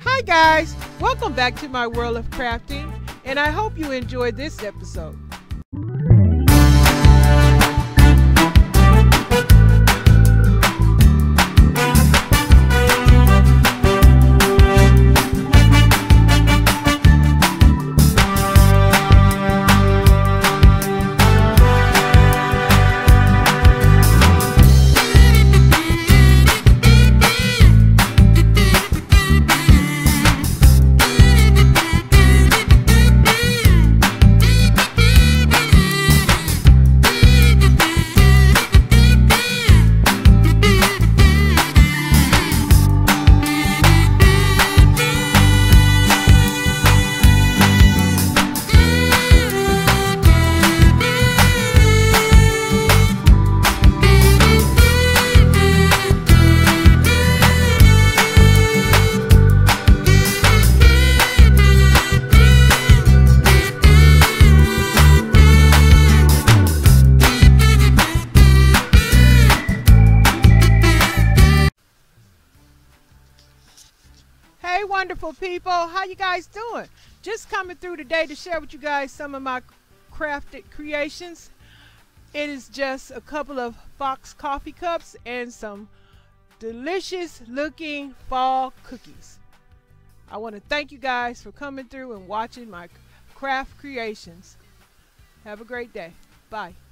Hi guys, welcome back to my world of crafting, and I hope you enjoyed this episode. Hey wonderful people, how you guys doing? Just coming through today to share with you guys some of my crafted creations. It is just a couple of Fox coffee cups and some delicious looking fall cookies. I want to thank you guys for coming through and watching my craft creations. Have a great day. Bye.